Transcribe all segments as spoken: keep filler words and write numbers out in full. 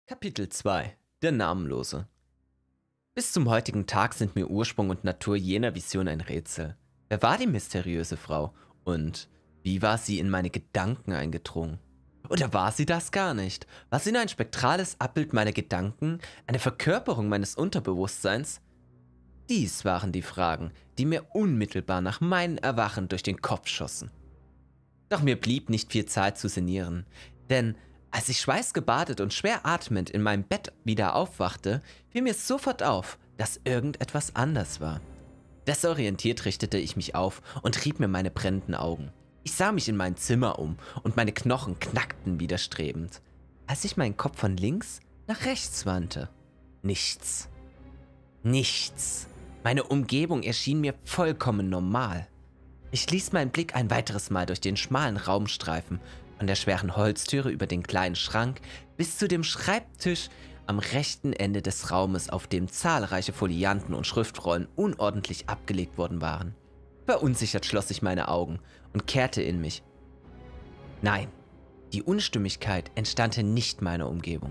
Kapitel zwei: Der Namenlose. Bis zum heutigen Tag sind mir Ursprung und Natur jener Vision ein Rätsel. Wer war die mysteriöse Frau? Und wie war sie in meine Gedanken eingedrungen? Oder war sie das gar nicht? War sie nur ein spektrales Abbild meiner Gedanken, eine Verkörperung meines Unterbewusstseins? Dies waren die Fragen, die mir unmittelbar nach meinem Erwachen durch den Kopf schossen. Doch mir blieb nicht viel Zeit zu sinnieren, denn als ich schweißgebadet und schwer atmend in meinem Bett wieder aufwachte, fiel mir sofort auf, dass irgendetwas anders war. Desorientiert richtete ich mich auf und rieb mir meine brennenden Augen. Ich sah mich in mein Zimmer um und meine Knochen knackten widerstrebend, als ich meinen Kopf von links nach rechts wandte. Nichts. Nichts. Meine Umgebung erschien mir vollkommen normal. Ich ließ meinen Blick ein weiteres Mal durch den schmalen Raum streifen, von der schweren Holztüre über den kleinen Schrank bis zu dem Schreibtisch am rechten Ende des Raumes, auf dem zahlreiche Folianten und Schriftrollen unordentlich abgelegt worden waren. Verunsichert schloss ich meine Augen und kehrte in mich. Nein, die Unstimmigkeit entstammte nicht meiner Umgebung.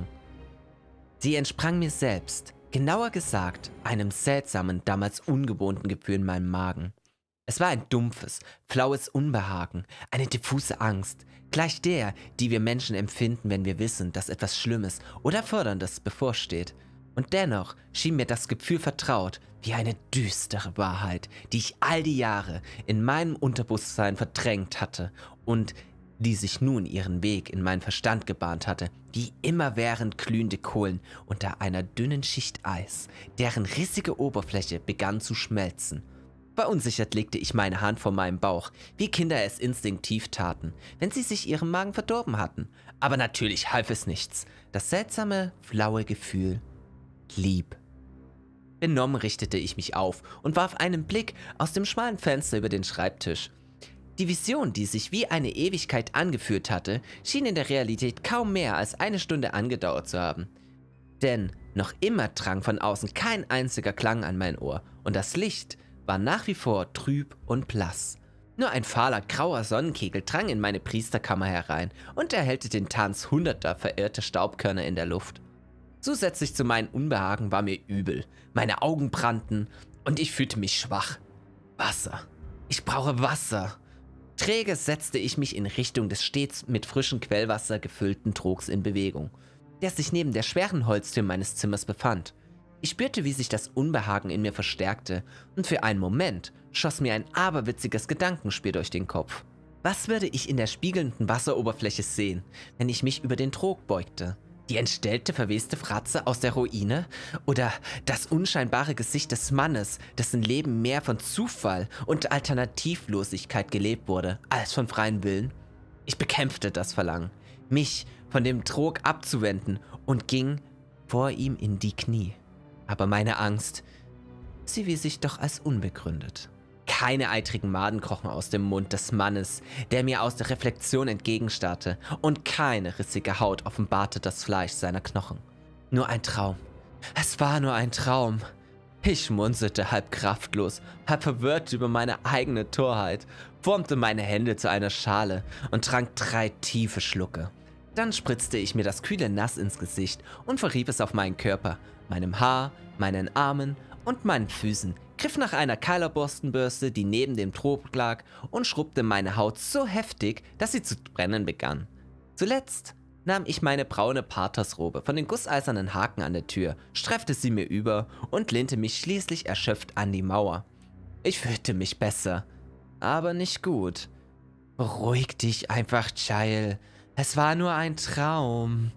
Sie entsprang mir selbst, genauer gesagt einem seltsamen, damals ungewohnten Gefühl in meinem Magen. Es war ein dumpfes, flaues Unbehagen, eine diffuse Angst, gleich der, die wir Menschen empfinden, wenn wir wissen, dass etwas Schlimmes oder Förderndes bevorsteht. Und dennoch schien mir das Gefühl vertraut, wie eine düstere Wahrheit, die ich all die Jahre in meinem Unterbewusstsein verdrängt hatte und die sich nun ihren Weg in meinen Verstand gebahnt hatte, wie immerwährend glühende Kohlen unter einer dünnen Schicht Eis, deren rissige Oberfläche begann zu schmelzen. Verunsichert legte ich meine Hand vor meinem Bauch, wie Kinder es instinktiv taten, wenn sie sich ihren Magen verdorben hatten. Aber natürlich half es nichts. Das seltsame, flaue Gefühl blieb. Benommen richtete ich mich auf und warf einen Blick aus dem schmalen Fenster über den Schreibtisch. Die Vision, die sich wie eine Ewigkeit angefühlt hatte, schien in der Realität kaum mehr als eine Stunde angedauert zu haben. Denn noch immer drang von außen kein einziger Klang an mein Ohr und das Licht war nach wie vor trüb und blass. Nur ein fahler, grauer Sonnenkegel drang in meine Priesterkammer herein und erhellte den Tanz hunderter verirrter Staubkörner in der Luft. Zusätzlich zu meinem Unbehagen war mir übel, meine Augen brannten und ich fühlte mich schwach. Wasser. Ich brauche Wasser. Träge setzte ich mich in Richtung des stets mit frischem Quellwasser gefüllten Trogs in Bewegung, der sich neben der schweren Holztür meines Zimmers befand. Ich spürte, wie sich das Unbehagen in mir verstärkte, und für einen Moment schoss mir ein aberwitziges Gedankenspiel durch den Kopf. Was würde ich in der spiegelnden Wasseroberfläche sehen, wenn ich mich über den Trog beugte? Die entstellte, verweste Fratze aus der Ruine? Oder das unscheinbare Gesicht des Mannes, dessen Leben mehr von Zufall und Alternativlosigkeit gelebt wurde, als von freiem Willen? Ich bekämpfte das Verlangen, mich von dem Trog abzuwenden und ging vor ihm in die Knie. Aber meine Angst, sie wies sich doch als unbegründet. Keine eitrigen Maden krochen aus dem Mund des Mannes, der mir aus der Reflexion entgegenstarrte, und keine rissige Haut offenbarte das Fleisch seiner Knochen. Nur ein Traum. Es war nur ein Traum. Ich schmunzelte halb kraftlos, halb verwirrt über meine eigene Torheit, formte meine Hände zu einer Schale und trank drei tiefe Schlucke. Dann spritzte ich mir das kühle Nass ins Gesicht und verrieb es auf meinen Körper, meinem Haar, meinen Armen und meinen Füßen, griff nach einer Keilerbürstenbürste, die neben dem Trog lag, und schrubbte meine Haut so heftig, dass sie zu brennen begann. Zuletzt nahm ich meine braune Patersrobe von den gusseisernen Haken an der Tür, streifte sie mir über und lehnte mich schließlich erschöpft an die Mauer. Ich fühlte mich besser, aber nicht gut. Beruhig dich einfach, Child. Es war nur ein Traum.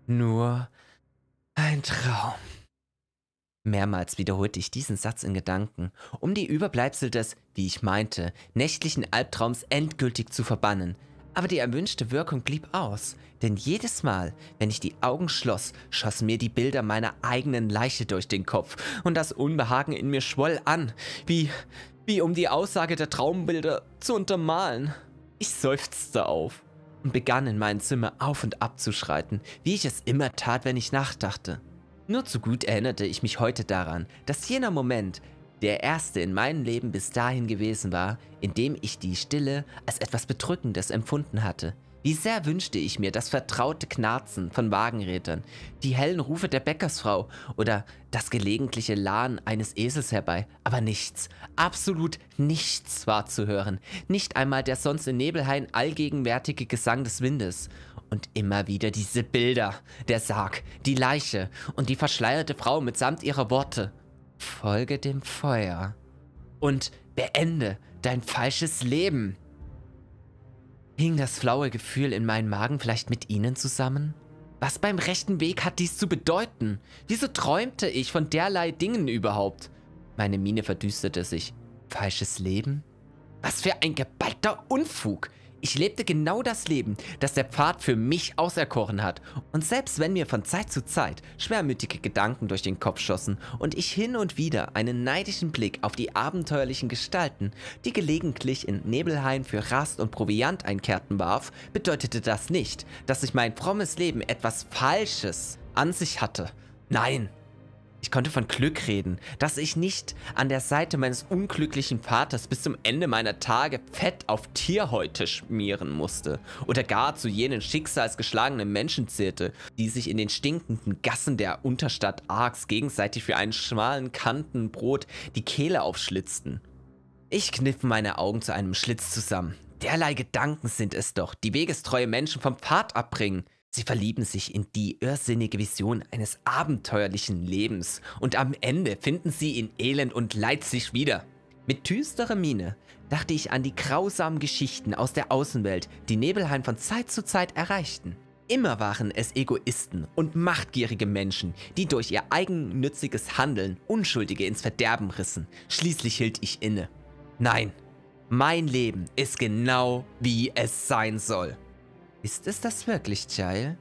Nur ein Traum. Mehrmals wiederholte ich diesen Satz in Gedanken, um die Überbleibsel des, wie ich meinte, nächtlichen Albtraums endgültig zu verbannen. Aber die erwünschte Wirkung blieb aus, denn jedes Mal, wenn ich die Augen schloss, schossen mir die Bilder meiner eigenen Leiche durch den Kopf und das Unbehagen in mir schwoll an, wie, wie um die Aussage der Traumbilder zu untermalen. Ich seufzte auf und begann in meinem Zimmer auf und ab zu schreiten, wie ich es immer tat, wenn ich nachdachte. Nur zu gut erinnerte ich mich heute daran, dass jener Moment der erste in meinem Leben bis dahin gewesen war, in dem ich die Stille als etwas Bedrückendes empfunden hatte. Wie sehr wünschte ich mir das vertraute Knarzen von Wagenrädern, die hellen Rufe der Bäckersfrau oder das gelegentliche Lahen eines Esels herbei. Aber nichts, absolut nichts war zu hören. Nicht einmal der sonst in Nebelhain allgegenwärtige Gesang des Windes. Und immer wieder diese Bilder, der Sarg, die Leiche und die verschleierte Frau mitsamt ihrer Worte. Folge dem Feuer und beende dein falsches Leben. Hing das flaue Gefühl in meinen Magen vielleicht mit ihnen zusammen? Was beim rechten Weg hat dies zu bedeuten? Wieso träumte ich von derlei Dingen überhaupt? Meine Miene verdüsterte sich. Falsches Leben? Was für ein geballter Unfug! Ich lebte genau das Leben, das der Pfad für mich auserkoren hat. Und selbst wenn mir von Zeit zu Zeit schwermütige Gedanken durch den Kopf schossen und ich hin und wieder einen neidischen Blick auf die abenteuerlichen Gestalten, die gelegentlich in Nebelhain für Rast und Proviant einkehrten, warf, bedeutete das nicht, dass ich mein frommes Leben etwas Falsches an sich hatte. Nein! Ich konnte von Glück reden, dass ich nicht an der Seite meines unglücklichen Vaters bis zum Ende meiner Tage Fett auf Tierhäute schmieren musste oder gar zu jenen schicksalsgeschlagenen Menschen zählte, die sich in den stinkenden Gassen der Unterstadt Arx gegenseitig für einen schmalen Kantenbrot die Kehle aufschlitzten. Ich kniff meine Augen zu einem Schlitz zusammen. Derlei Gedanken sind es doch, die wegestreue Menschen vom Pfad abbringen. Sie verlieben sich in die irrsinnige Vision eines abenteuerlichen Lebens und am Ende finden sie in Elend und Leid sich wieder. Mit düsterer Miene dachte ich an die grausamen Geschichten aus der Außenwelt, die Nebelhain von Zeit zu Zeit erreichten. Immer waren es Egoisten und machtgierige Menschen, die durch ihr eigennütziges Handeln Unschuldige ins Verderben rissen. Schließlich hielt ich inne. Nein, mein Leben ist genau wie es sein soll. Ist es das wirklich, Giles?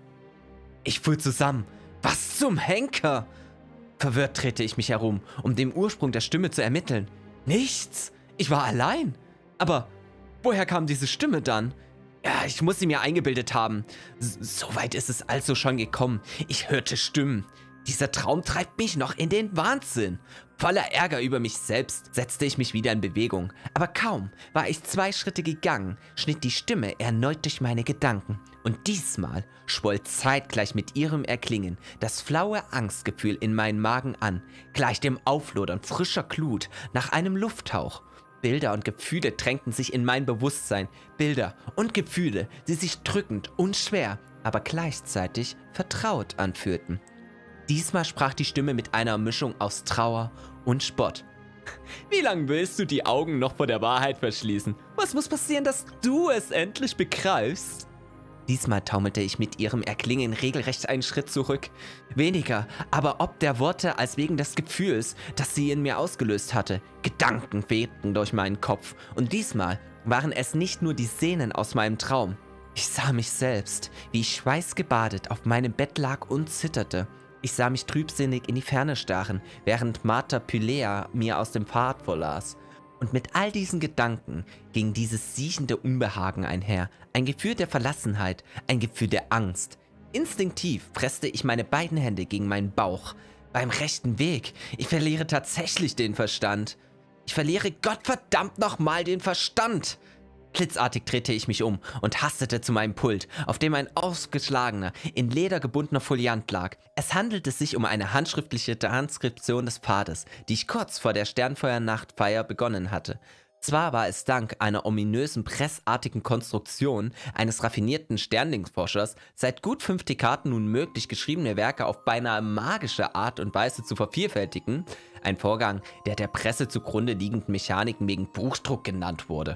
Ich fuhr zusammen. Was zum Henker? Verwirrt drehte ich mich herum, um den Ursprung der Stimme zu ermitteln. Nichts! Ich war allein. Aber woher kam diese Stimme dann? Ja, ich muss sie mir eingebildet haben. So weit ist es also schon gekommen. Ich hörte Stimmen. Dieser Traum treibt mich noch in den Wahnsinn. Voller Ärger über mich selbst setzte ich mich wieder in Bewegung. Aber kaum war ich zwei Schritte gegangen, schnitt die Stimme erneut durch meine Gedanken. Und diesmal schwoll zeitgleich mit ihrem Erklingen das flaue Angstgefühl in meinen Magen an, gleich dem Auflodern frischer Glut nach einem Lufthauch. Bilder und Gefühle drängten sich in mein Bewusstsein. Bilder und Gefühle, die sich drückend und schwer, aber gleichzeitig vertraut anfühlten. Diesmal sprach die Stimme mit einer Mischung aus Trauer und Spott. Wie lange willst du die Augen noch vor der Wahrheit verschließen? Was muss passieren, dass du es endlich begreifst? Diesmal taumelte ich mit ihrem Erklingen regelrecht einen Schritt zurück. Weniger, aber ob der Worte als wegen des Gefühls, das sie in mir ausgelöst hatte. Gedanken wehten durch meinen Kopf. Und diesmal waren es nicht nur die Szenen aus meinem Traum. Ich sah mich selbst, wie ich schweißgebadet auf meinem Bett lag und zitterte. Ich sah mich trübsinnig in die Ferne starren, während Martha Pylea mir aus dem Pfad vorlas. Und mit all diesen Gedanken ging dieses siechende Unbehagen einher, ein Gefühl der Verlassenheit, ein Gefühl der Angst. Instinktiv presste ich meine beiden Hände gegen meinen Bauch. Beim rechten Weg, ich verliere tatsächlich den Verstand. Ich verliere Gottverdammt nochmal den Verstand! Blitzartig drehte ich mich um und hastete zu meinem Pult, auf dem ein ausgeschlagener, in Leder gebundener Foliant lag. Es handelte sich um eine handschriftliche Transkription des Pfades, die ich kurz vor der Sternfeuernachtfeier begonnen hatte. Zwar war es dank einer ominösen pressartigen Konstruktion eines raffinierten Sternlingsforschers seit gut fünf Dekaden nun möglich, geschriebene Werke auf beinahe magische Art und Weise zu vervielfältigen, ein Vorgang, der der Presse zugrunde liegenden Mechaniken wegen Buchdruck genannt wurde.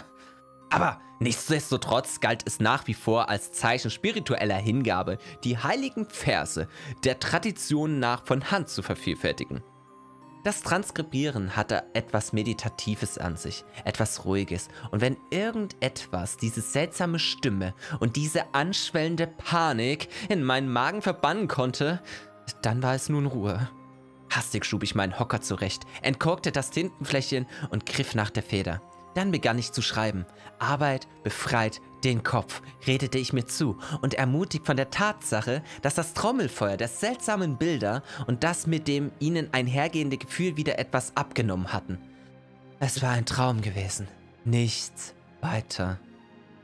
Aber nichtsdestotrotz galt es nach wie vor als Zeichen spiritueller Hingabe, die heiligen Verse der Tradition nach von Hand zu vervielfältigen. Das Transkribieren hatte etwas Meditatives an sich, etwas Ruhiges, und wenn irgendetwas diese seltsame Stimme und diese anschwellende Panik in meinen Magen verbannen konnte, dann war es nun Ruhe. Hastig schob ich meinen Hocker zurecht, entkorkte das Tintenfläschchen und griff nach der Feder. Dann begann ich zu schreiben. Arbeit befreit den Kopf, redete ich mir zu und ermutigt von der Tatsache, dass das Trommelfeuer der seltsamen Bilder und das mit dem ihnen einhergehende Gefühl wieder etwas abgenommen hatten. Es war ein Traum gewesen. Nichts weiter.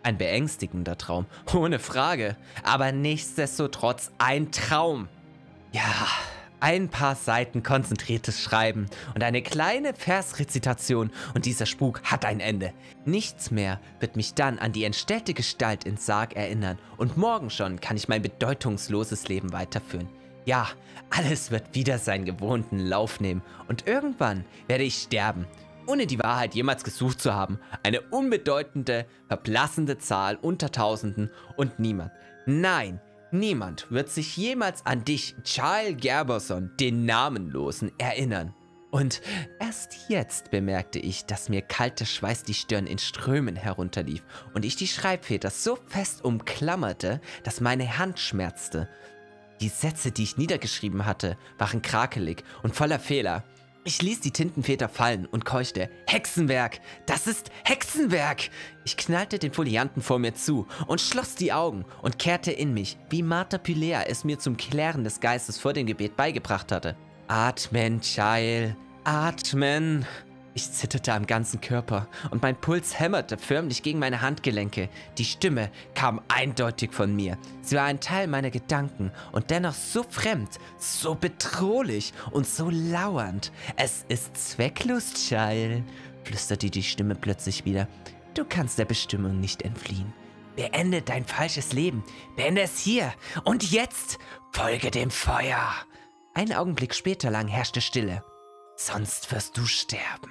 Ein beängstigender Traum, ohne Frage, aber nichtsdestotrotz ein Traum. Ja, ein paar Seiten konzentriertes Schreiben und eine kleine Versrezitation und dieser Spuk hat ein Ende. Nichts mehr wird mich dann an die entstellte Gestalt in Sarg erinnern und morgen schon kann ich mein bedeutungsloses Leben weiterführen. Ja, alles wird wieder seinen gewohnten Lauf nehmen und irgendwann werde ich sterben, ohne die Wahrheit jemals gesucht zu haben. Eine unbedeutende, verblassende Zahl unter Tausenden und niemand, nein, niemand wird sich jemals an dich, Charles Gerberson, den Namenlosen, erinnern. Und erst jetzt bemerkte ich, dass mir kalter Schweiß die Stirn in Strömen herunterlief und ich die Schreibfeder so fest umklammerte, dass meine Hand schmerzte. Die Sätze, die ich niedergeschrieben hatte, waren krakelig und voller Fehler. Ich ließ die Tintenfeder fallen und keuchte, Hexenwerk! Das ist Hexenwerk! Ich knallte den Folianten vor mir zu und schloss die Augen und kehrte in mich, wie Martha Pylea es mir zum Klären des Geistes vor dem Gebet beigebracht hatte. Atmen, Child, atmen! Ich zitterte am ganzen Körper und mein Puls hämmerte förmlich gegen meine Handgelenke. Die Stimme kam eindeutig von mir. Sie war ein Teil meiner Gedanken und dennoch so fremd, so bedrohlich und so lauernd. Es ist zwecklos, Child, flüsterte die Stimme plötzlich wieder. Du kannst der Bestimmung nicht entfliehen. Beende dein falsches Leben. Beende es hier und jetzt. Folge dem Feuer. Einen Augenblick später lang herrschte Stille. Sonst wirst du sterben.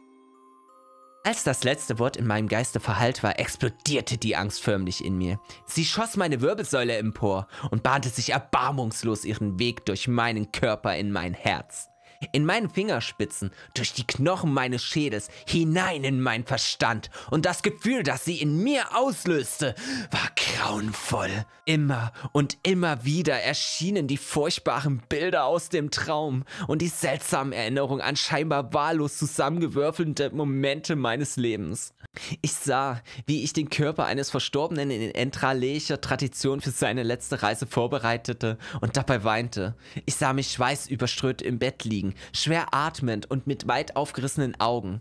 Als das letzte Wort in meinem Geiste verhallt war, explodierte die Angst förmlich in mir. Sie schoss meine Wirbelsäule empor und bahnte sich erbarmungslos ihren Weg durch meinen Körper in mein Herz. In meinen Fingerspitzen, durch die Knochen meines Schädels, hinein in meinen Verstand. Und das Gefühl, das sie in mir auslöste, war grauenvoll. Immer und immer wieder erschienen die furchtbaren Bilder aus dem Traum und die seltsamen Erinnerungen an scheinbar wahllos zusammengewürfelte Momente meines Lebens. Ich sah, wie ich den Körper eines Verstorbenen in entraleischer Tradition für seine letzte Reise vorbereitete und dabei weinte. Ich sah mich schweißüberströmt im Bett liegen, schwer atmend und mit weit aufgerissenen Augen.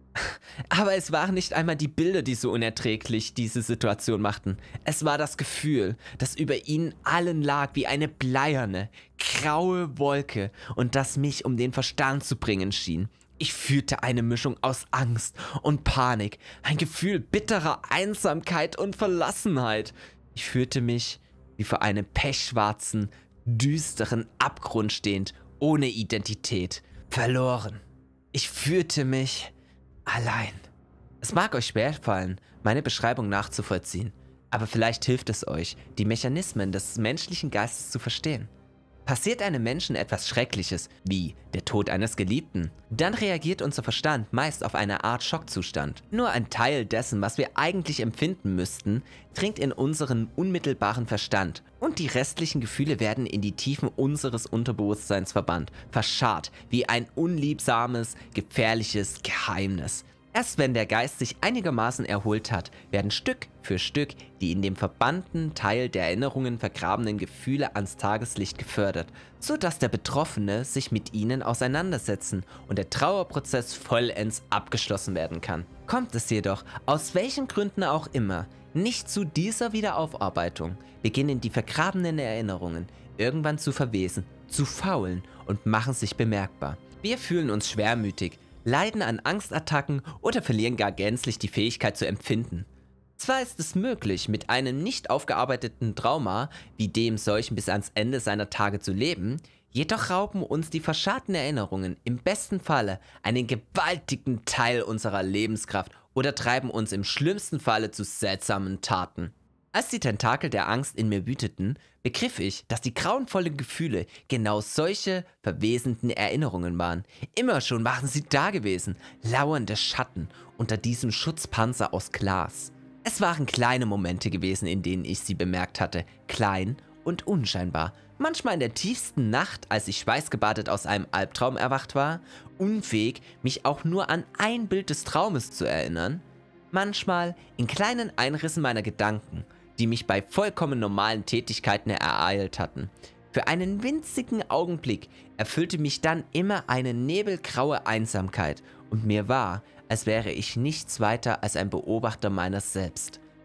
Aber es waren nicht einmal die Bilder, die so unerträglich diese Situation machten. Es war das Gefühl, das über ihnen allen lag wie eine bleierne, graue Wolke und das mich um den Verstand zu bringen schien. Ich fühlte eine Mischung aus Angst und Panik, ein Gefühl bitterer Einsamkeit und Verlassenheit. Ich fühlte mich wie vor einem pechschwarzen, düsteren Abgrund stehend, ohne Identität, verloren. Ich fühlte mich allein. Es mag euch schwerfallen, meine Beschreibung nachzuvollziehen, aber vielleicht hilft es euch, die Mechanismen des menschlichen Geistes zu verstehen. Passiert einem Menschen etwas Schreckliches, wie der Tod eines Geliebten, dann reagiert unser Verstand meist auf eine Art Schockzustand. Nur ein Teil dessen, was wir eigentlich empfinden müssten, dringt in unseren unmittelbaren Verstand und die restlichen Gefühle werden in die Tiefen unseres Unterbewusstseins verbannt, verscharrt wie ein unliebsames, gefährliches Geheimnis. Erst wenn der Geist sich einigermaßen erholt hat, werden Stück für Stück die in dem verbannten Teil der Erinnerungen vergrabenen Gefühle ans Tageslicht gefördert, sodass der Betroffene sich mit ihnen auseinandersetzen und der Trauerprozess vollends abgeschlossen werden kann. Kommt es jedoch, aus welchen Gründen auch immer, nicht zu dieser Wiederaufarbeitung, beginnen die vergrabenen Erinnerungen irgendwann zu verwesen, zu faulen und machen sich bemerkbar. Wir fühlen uns schwermütig, leiden an Angstattacken oder verlieren gar gänzlich die Fähigkeit zu empfinden. Zwar ist es möglich, mit einem nicht aufgearbeiteten Trauma wie dem solchen bis ans Ende seiner Tage zu leben, jedoch rauben uns die verscharrten Erinnerungen im besten Falle einen gewaltigen Teil unserer Lebenskraft oder treiben uns im schlimmsten Falle zu seltsamen Taten. Als die Tentakel der Angst in mir wüteten, begriff ich, dass die grauenvollen Gefühle genau solche verwesenden Erinnerungen waren. Immer schon waren sie da gewesen, lauernde Schatten unter diesem Schutzpanzer aus Glas. Es waren kleine Momente gewesen, in denen ich sie bemerkt hatte, klein und unscheinbar. Manchmal in der tiefsten Nacht, als ich schweißgebadet aus einem Albtraum erwacht war, unfähig, mich auch nur an ein Bild des Traumes zu erinnern. Manchmal in kleinen Einrissen meiner Gedanken, die mich bei vollkommen normalen Tätigkeiten ereilt hatten. Für einen winzigen Augenblick erfüllte mich dann immer eine nebelgraue Einsamkeit und mir war, als wäre ich nichts weiter als ein Beobachter meiner selbst.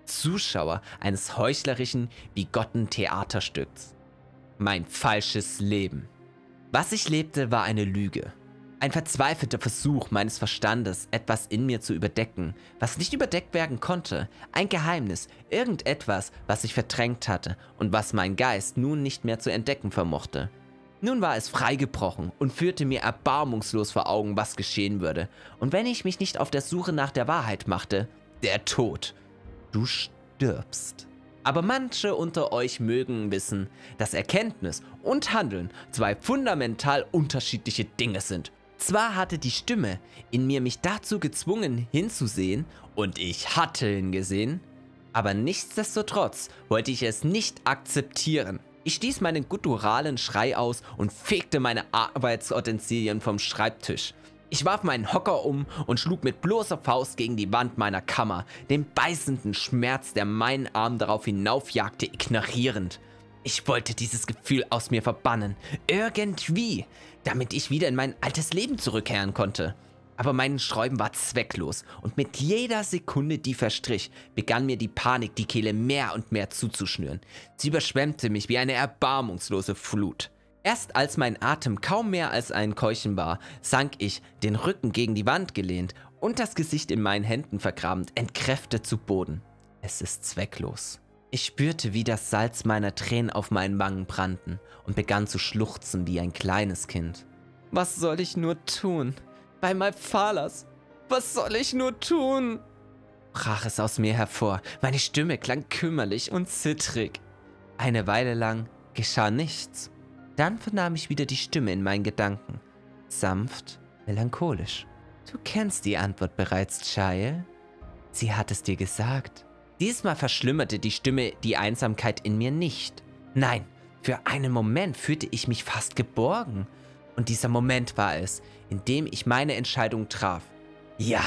Zuschauer eines heuchlerischen, bigotten Theaterstücks. Mein falsches Leben. Was ich lebte, war eine Lüge. Ein verzweifelter Versuch meines Verstandes, etwas in mir zu überdecken, was nicht überdeckt werden konnte. Ein Geheimnis, irgendetwas, was ich verdrängt hatte und was mein Geist nun nicht mehr zu entdecken vermochte. Nun war es freigebrochen und führte mir erbarmungslos vor Augen, was geschehen würde. Und wenn ich mich nicht auf der Suche nach der Wahrheit machte, der Tod. Du stirbst. Aber manche unter euch mögen wissen, dass Erkenntnis und Handeln zwei fundamental unterschiedliche Dinge sind. Zwar hatte die Stimme in mir mich dazu gezwungen hinzusehen und ich hatte hingesehen, aber nichtsdestotrotz wollte ich es nicht akzeptieren. Ich stieß meinen gutturalen Schrei aus und fegte meine Arbeitsutensilien vom Schreibtisch. Ich warf meinen Hocker um und schlug mit bloßer Faust gegen die Wand meiner Kammer, den beißenden Schmerz, der meinen Arm darauf hinaufjagte, ignorierend. Ich wollte dieses Gefühl aus mir verbannen, irgendwie, damit ich wieder in mein altes Leben zurückkehren konnte. Aber mein Sträuben war zwecklos und mit jeder Sekunde, die verstrich, begann mir die Panik, die Kehle mehr und mehr zuzuschnüren. Sie überschwemmte mich wie eine erbarmungslose Flut. Erst als mein Atem kaum mehr als ein Keuchen war, sank ich, den Rücken gegen die Wand gelehnt und das Gesicht in meinen Händen vergrabend, entkräftet zu Boden. Es ist zwecklos. Ich spürte, wie das Salz meiner Tränen auf meinen Wangen brannten und begann zu schluchzen wie ein kleines Kind. Was soll ich nur tun? Bei Malphalas, was soll ich nur tun? Brach es aus mir hervor. Meine Stimme klang kümmerlich und zittrig. Eine Weile lang geschah nichts. Dann vernahm ich wieder die Stimme in meinen Gedanken. Sanft, melancholisch. Du kennst die Antwort bereits, Child. Sie hat es dir gesagt. Diesmal verschlimmerte die Stimme die Einsamkeit in mir nicht. Nein, für einen Moment fühlte ich mich fast geborgen. Und dieser Moment war es, in dem ich meine Entscheidung traf. Ja,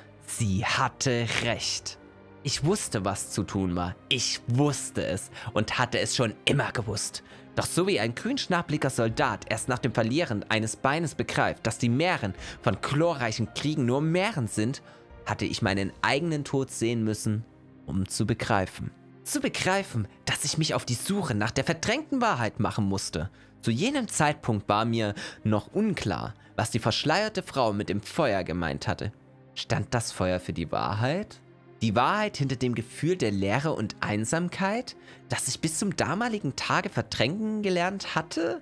sie hatte recht. Ich wusste, was zu tun war. Ich wusste es und hatte es schon immer gewusst. Doch so wie ein grünschnabeliger Soldat erst nach dem Verlieren eines Beines begreift, dass die Mähren von glorreichen Kriegen nur Mähren sind, hatte ich meinen eigenen Tod sehen müssen, um zu begreifen. Zu begreifen, dass ich mich auf die Suche nach der verdrängten Wahrheit machen musste. Zu jenem Zeitpunkt war mir noch unklar, was die verschleierte Frau mit dem Feuer gemeint hatte. Stand das Feuer für die Wahrheit? Die Wahrheit hinter dem Gefühl der Leere und Einsamkeit, das ich bis zum damaligen Tage verdrängen gelernt hatte?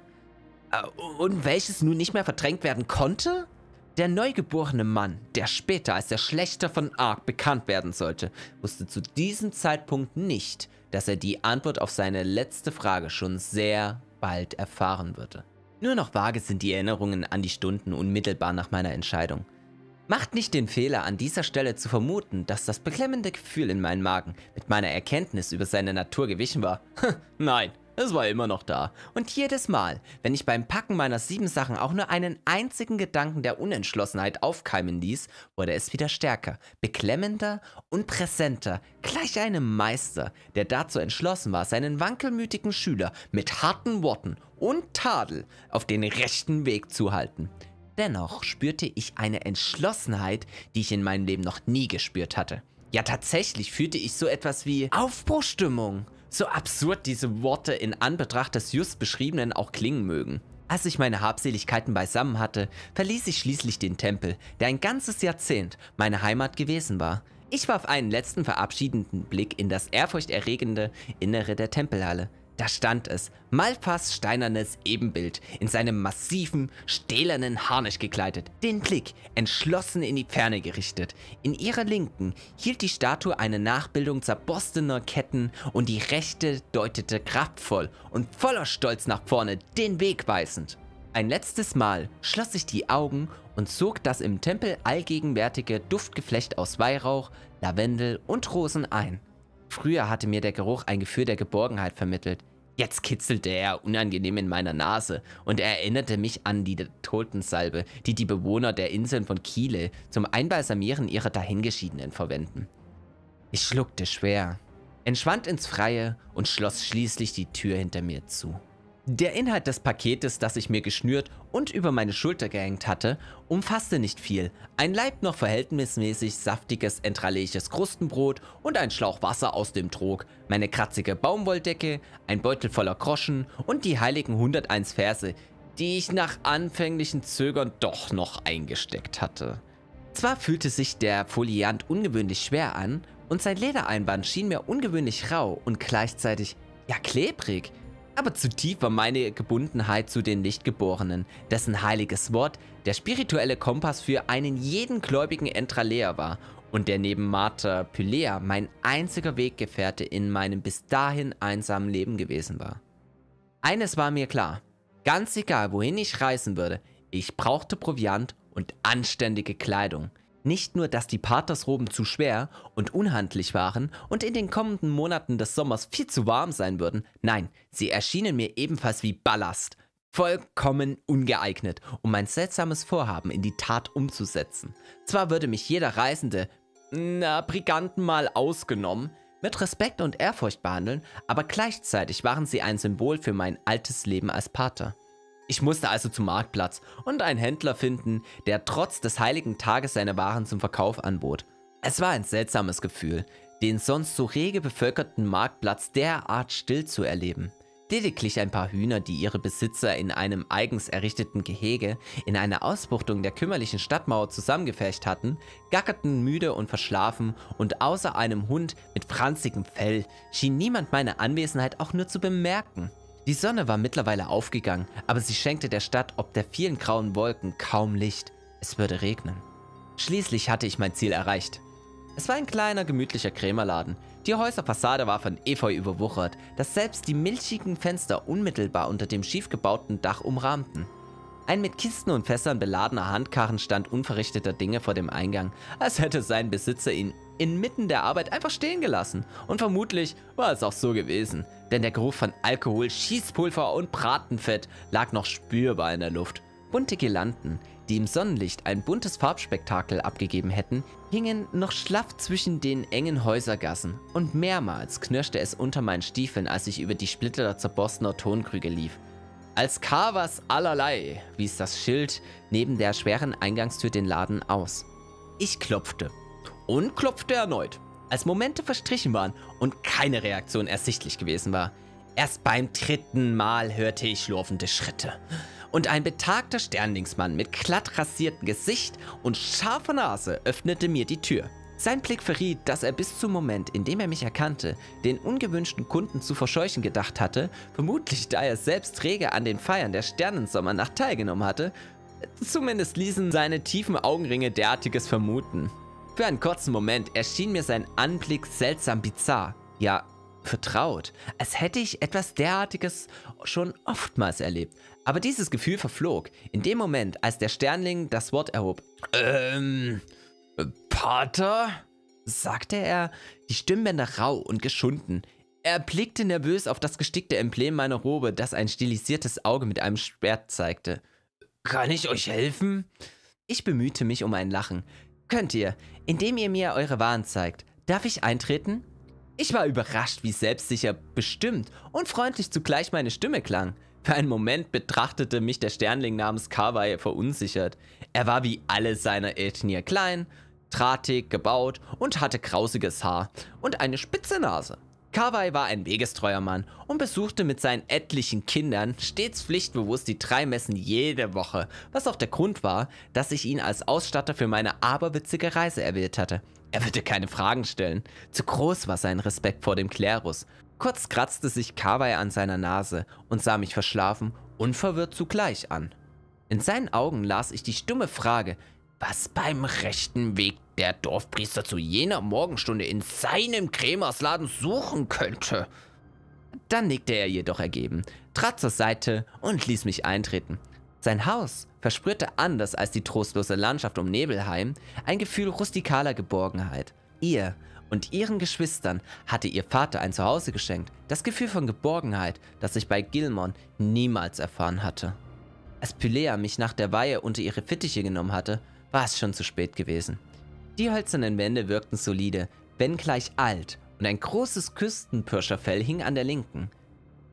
Und welches nun nicht mehr verdrängt werden konnte? Der neugeborene Mann, der später als der Schlächter von Ark bekannt werden sollte, wusste zu diesem Zeitpunkt nicht, dass er die Antwort auf seine letzte Frage schon sehr bald erfahren würde. Nur noch vage sind die Erinnerungen an die Stunden unmittelbar nach meiner Entscheidung. Macht nicht den Fehler, an dieser Stelle zu vermuten, dass das beklemmende Gefühl in meinem Magen mit meiner Erkenntnis über seine Natur gewichen war. Nein, es war immer noch da. Und jedes Mal, wenn ich beim Packen meiner sieben Sachen auch nur einen einzigen Gedanken der Unentschlossenheit aufkeimen ließ, wurde es wieder stärker, beklemmender und präsenter, gleich einem Meister, der dazu entschlossen war, seinen wankelmütigen Schüler mit harten Worten und Tadel auf den rechten Weg zu halten. Dennoch spürte ich eine Entschlossenheit, die ich in meinem Leben noch nie gespürt hatte. Ja, tatsächlich fühlte ich so etwas wie Aufbruchstimmung. So absurd diese Worte in Anbetracht des just Beschriebenen auch klingen mögen. Als ich meine Habseligkeiten beisammen hatte, verließ ich schließlich den Tempel, der ein ganzes Jahrzehnt meine Heimat gewesen war. Ich warf einen letzten verabschiedenden Blick in das ehrfurchterregende Innere der Tempelhalle. Da stand es, Malphas steinernes Ebenbild, in seinem massiven, stählernen Harnisch gekleidet, den Blick entschlossen in die Ferne gerichtet. In ihrer Linken hielt die Statue eine Nachbildung zerborstener Ketten und die rechte deutete kraftvoll und voller Stolz nach vorne, den Weg weisend. Ein letztes Mal schloss ich die Augen und zog das im Tempel allgegenwärtige Duftgeflecht aus Weihrauch, Lavendel und Rosen ein. Früher hatte mir der Geruch ein Gefühl der Geborgenheit vermittelt. Jetzt kitzelte er unangenehm in meiner Nase und er erinnerte mich an die Totensalbe, die die Bewohner der Inseln von Kile zum Einbalsamieren ihrer Dahingeschiedenen verwenden. Ich schluckte schwer, entschwand ins Freie und schloss schließlich die Tür hinter mir zu. Der Inhalt des Paketes, das ich mir geschnürt und über meine Schulter gehängt hatte, umfasste nicht viel. Ein Laib noch verhältnismäßig saftiges entraleisches Krustenbrot und ein Schlauch Wasser aus dem Trog, meine kratzige Baumwolldecke, ein Beutel voller Groschen und die heiligen hunderteins Verse, die ich nach anfänglichem Zögern doch noch eingesteckt hatte. Zwar fühlte sich der Foliant ungewöhnlich schwer an und sein Ledereinband schien mir ungewöhnlich rau und gleichzeitig, ja, klebrig. Aber zu tief war meine Gebundenheit zu den Lichtgeborenen, dessen heiliges Wort der spirituelle Kompass für einen jeden gläubigen Entraleer war und der neben Mater Pylea mein einziger Weggefährte in meinem bis dahin einsamen Leben gewesen war. Eines war mir klar, ganz egal wohin ich reisen würde, ich brauchte Proviant und anständige Kleidung. Nicht nur, dass die Patersroben zu schwer und unhandlich waren und in den kommenden Monaten des Sommers viel zu warm sein würden, nein, sie erschienen mir ebenfalls wie Ballast, vollkommen ungeeignet, um mein seltsames Vorhaben in die Tat umzusetzen. Zwar würde mich jeder Reisende, na, Briganten mal ausgenommen, mit Respekt und Ehrfurcht behandeln, aber gleichzeitig waren sie ein Symbol für mein altes Leben als Pater. Ich musste also zum Marktplatz und einen Händler finden, der trotz des heiligen Tages seine Waren zum Verkauf anbot. Es war ein seltsames Gefühl, den sonst so rege bevölkerten Marktplatz derart still zu erleben. Lediglich ein paar Hühner, die ihre Besitzer in einem eigens errichteten Gehege in einer Ausbuchtung der kümmerlichen Stadtmauer zusammengepfercht hatten, gackerten müde und verschlafen und außer einem Hund mit franzigem Fell schien niemand meine Anwesenheit auch nur zu bemerken. Die Sonne war mittlerweile aufgegangen, aber sie schenkte der Stadt ob der vielen grauen Wolken kaum Licht. Es würde regnen. Schließlich hatte ich mein Ziel erreicht. Es war ein kleiner, gemütlicher Krämerladen. Die Häuserfassade war von Efeu überwuchert, das selbst die milchigen Fenster unmittelbar unter dem schief gebauten Dach umrahmten. Ein mit Kisten und Fässern beladener Handkarren stand unverrichteter Dinge vor dem Eingang, als hätte sein Besitzer ihn inmitten der Arbeit einfach stehen gelassen. Und vermutlich war es auch so gewesen, denn der Geruch von Alkohol, Schießpulver und Bratenfett lag noch spürbar in der Luft. Bunte Girlanden, die im Sonnenlicht ein buntes Farbspektakel abgegeben hätten, hingen noch schlaff zwischen den engen Häusergassen und mehrmals knirschte es unter meinen Stiefeln, als ich über die Splitter zerbossener Tonkrüge lief. Als Carvers allerlei wies das Schild neben der schweren Eingangstür den Laden aus. Ich klopfte und klopfte erneut, als Momente verstrichen waren und keine Reaktion ersichtlich gewesen war. Erst beim dritten Mal hörte ich schlurfende Schritte und ein betagter Sternlingsmann mit glatt rasiertem Gesicht und scharfer Nase öffnete mir die Tür. Sein Blick verriet, dass er bis zum Moment, in dem er mich erkannte, den ungewünschten Kunden zu verscheuchen gedacht hatte, vermutlich da er selbst rege an den Feiern der Sternensommernacht teilgenommen hatte. Zumindest ließen seine tiefen Augenringe derartiges vermuten. Für einen kurzen Moment erschien mir sein Anblick seltsam bizarr, ja, vertraut, als hätte ich etwas derartiges schon oftmals erlebt. Aber dieses Gefühl verflog, in dem Moment, als der Sternling das Wort erhob. Ähm... Pater? Sagte er, die Stimmbänder rau und geschunden. Er blickte nervös auf das gestickte Emblem meiner Robe, das ein stilisiertes Auge mit einem Schwert zeigte. Kann ich euch helfen? Ich bemühte mich um ein Lachen. Könnt ihr, indem ihr mir eure Waren zeigt. Darf ich eintreten? Ich war überrascht, wie selbstsicher, bestimmt und freundlich zugleich meine Stimme klang. Für einen Moment betrachtete mich der Sternling namens Carvey verunsichert. Er war wie alle seiner Ethnie klein, drahtig gebaut und hatte krausiges Haar und eine spitze Nase. Carvey war ein wegestreuer Mann und besuchte mit seinen etlichen Kindern stets pflichtbewusst die drei Messen jede Woche, was auch der Grund war, dass ich ihn als Ausstatter für meine aberwitzige Reise erwählt hatte. Er würde keine Fragen stellen. Zu groß war sein Respekt vor dem Klerus. Kurz kratzte sich Carvey an seiner Nase und sah mich verschlafen und verwirrt zugleich an. In seinen Augen las ich die stumme Frage, was beim rechten Weg der Dorfpriester zu jener Morgenstunde in seinem Krämersladen suchen könnte. Dann nickte er jedoch ergeben, trat zur Seite und ließ mich eintreten. Sein Haus versprühte anders als die trostlose Landschaft um Nebelheim ein Gefühl rustikaler Geborgenheit. Ihr und ihren Geschwistern hatte ihr Vater ein Zuhause geschenkt, das Gefühl von Geborgenheit, das ich bei Gilmon niemals erfahren hatte. Als Pylea mich nach der Weihe unter ihre Fittiche genommen hatte, war es schon zu spät gewesen. Die hölzernen Wände wirkten solide, wenngleich alt, und ein großes Küstenpirscherfell hing an der linken.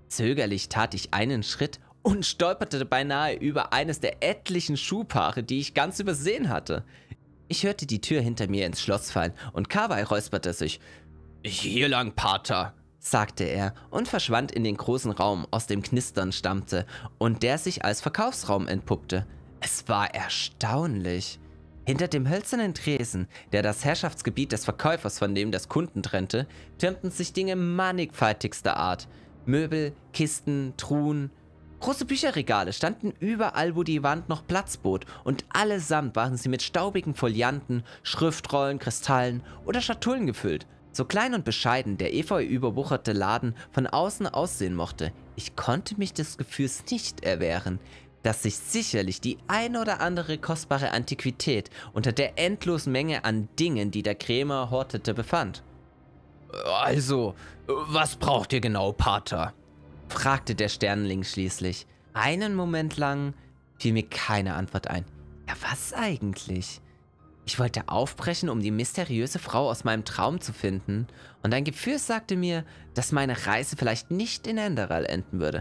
Zögerlich tat ich einen Schritt und stolperte beinahe über eines der etlichen Schuhpaare, die ich ganz übersehen hatte. Ich hörte die Tür hinter mir ins Schloss fallen und Kawai räusperte sich. »Hier lang, Pater«, sagte er und verschwand in den großen Raum, aus dem Knistern stammte und der sich als Verkaufsraum entpuppte. Es war erstaunlich. Hinter dem hölzernen Tresen, der das Herrschaftsgebiet des Verkäufers von dem des Kunden trennte, türmten sich Dinge mannigfaltigster Art. Möbel, Kisten, Truhen. Große Bücherregale standen überall, wo die Wand noch Platz bot, und allesamt waren sie mit staubigen Folianten, Schriftrollen, Kristallen oder Schatullen gefüllt. So klein und bescheiden der efeu überwucherte Laden von außen aussehen mochte, ich konnte mich des Gefühls nicht erwehren, dass sich sicherlich die ein oder andere kostbare Antiquität unter der endlosen Menge an Dingen, die der Krämer hortete, befand. »Also, was braucht ihr genau, Pater?« fragte der Sternling schließlich. Einen Moment lang fiel mir keine Antwort ein. Ja, was eigentlich? Ich wollte aufbrechen, um die mysteriöse Frau aus meinem Traum zu finden, und ein Gefühl sagte mir, dass meine Reise vielleicht nicht in Enderal enden würde.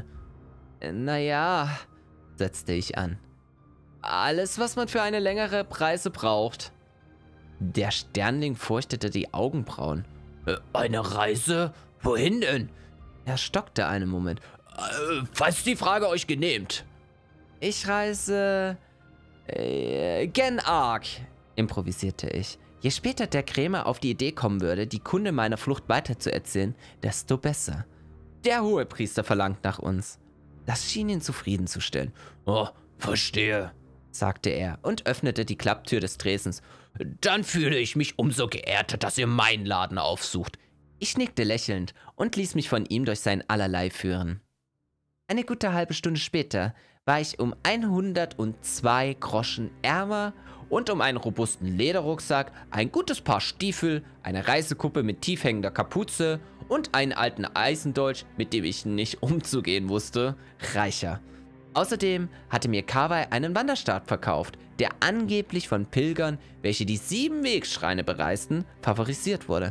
Naja, setzte ich an. Alles, was man für eine längere Reise braucht. Der Sternling furchtete die Augenbrauen. Eine Reise? Wohin denn? Er stockte einen Moment. Äh, falls die Frage euch genehmt. Ich reise... Äh, gen Ark, improvisierte ich. Je später der Krämer auf die Idee kommen würde, die Kunde meiner Flucht weiterzuerzählen, desto besser. Der Hohepriester verlangt nach uns. Das schien ihn zufriedenzustellen. Oh, verstehe, sagte er und öffnete die Klapptür des Tresens. Dann fühle ich mich umso geehrter, dass ihr meinen Laden aufsucht. Ich nickte lächelnd und ließ mich von ihm durch sein Allerlei führen. Eine gute halbe Stunde später war ich um hundertzwei Groschen ärmer und um einen robusten Lederrucksack, ein gutes Paar Stiefel, eine Reisekuppe mit tiefhängender Kapuze und einen alten Eisendolch, mit dem ich nicht umzugehen wusste, reicher. Außerdem hatte mir Kawai einen Wanderstab verkauft, der angeblich von Pilgern, welche die sieben Wegschreine bereisten, favorisiert wurde.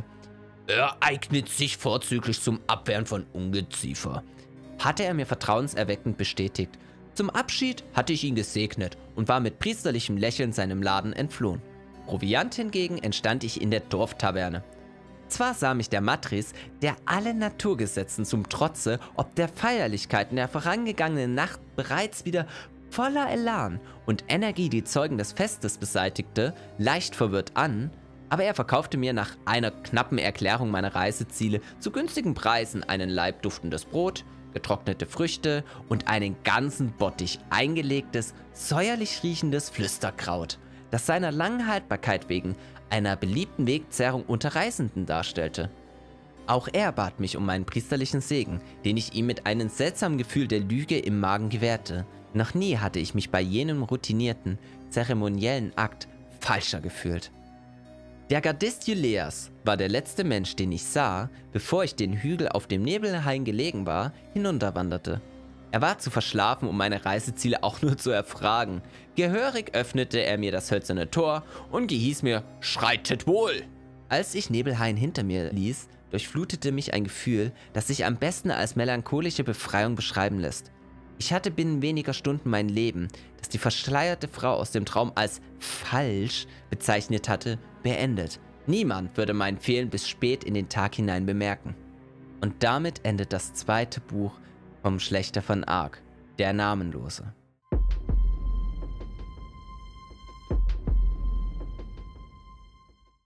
Er eignet sich vorzüglich zum Abwehren von Ungeziefer, hatte er mir vertrauenserweckend bestätigt. Zum Abschied hatte ich ihn gesegnet und war mit priesterlichem Lächeln seinem Laden entflohen. Proviant hingegen entstand ich in der Dorftaverne. Zwar sah mich der Matris, der allen Naturgesetzen zum Trotze, ob der Feierlichkeiten der vorangegangenen Nacht bereits wieder voller Elan und Energie die Zeugen des Festes beseitigte, leicht verwirrt an, aber er verkaufte mir nach einer knappen Erklärung meiner Reiseziele zu günstigen Preisen einen Laib duftendes Brot, getrocknete Früchte und einen ganzen Bottich eingelegtes, säuerlich riechendes Flüsterkraut, das seiner langen Haltbarkeit wegen einer beliebten Wegzehrung unter Reisenden darstellte. Auch er bat mich um meinen priesterlichen Segen, den ich ihm mit einem seltsamen Gefühl der Lüge im Magen gewährte. Noch nie hatte ich mich bei jenem routinierten, zeremoniellen Akt falscher gefühlt. Der Gardist Julias war der letzte Mensch, den ich sah, bevor ich den Hügel, auf dem Nebelhain gelegen war, hinunterwanderte. Er war zu verschlafen, um meine Reiseziele auch nur zu erfragen. Gehörig öffnete er mir das hölzerne Tor und gehieß mir, schreitet wohl! Als ich Nebelhain hinter mir ließ, durchflutete mich ein Gefühl, das sich am besten als melancholische Befreiung beschreiben lässt. Ich hatte binnen weniger Stunden mein Leben, das die verschleierte Frau aus dem Traum als falsch bezeichnet hatte, beendet. Niemand würde mein Fehlen bis spät in den Tag hinein bemerken. Und damit endet das zweite Buch vom Schlächter von Ark, der Namenlose.